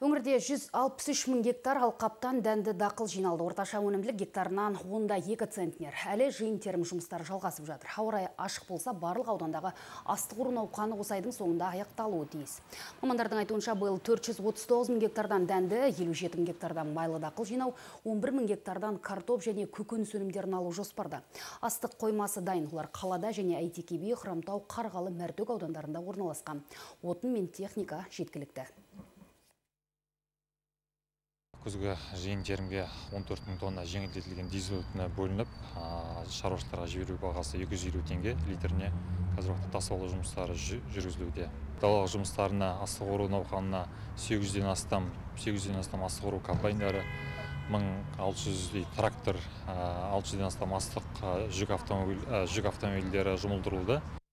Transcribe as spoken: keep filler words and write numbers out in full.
Өңірде жүз алпыс үш мың гектар алқаптан дәнді дақыл жиналды. Орташа өнімділік гектарынан онда екі центнер. Әлі жиын терім жұмыстары жалғасып жатыр. Ауа райы ашық болса, барлық аудандағы астық ору науқаны осы айдың соңында аяқталуы тиіс. Мамандардың айтуынша, биыл төрт жүз отыз тоғыз мың гектардан дәнді, елу жеті мың гектардан майлы дақыл жинау, он бір мың гектардан картоп және көкөніс өнімдерін алу жоспарда. Астық қоймасы дайын. Олар қалада және Әйтеке би, Хромтау, Қарғалы, Мәртөк аудандарында орналасқан. Отын мен техника жеткілікті. Күзгі жиын терімге он төрт мың тонна жеңілдетілген дизель отыны бөлініп, шаруашылықтарға жіберу бағасы екі жүз елу теңге литріне. Қазір уақытта тасып алу жұмыстары жүргізілуде. Далалық жұмыстарына, астық ору науқанына сегіз жүзден астам астық ору комбайндары, мың алты жүздей трактор, алты жүзден астам астық жүк автомобильдері жұмылдырылды.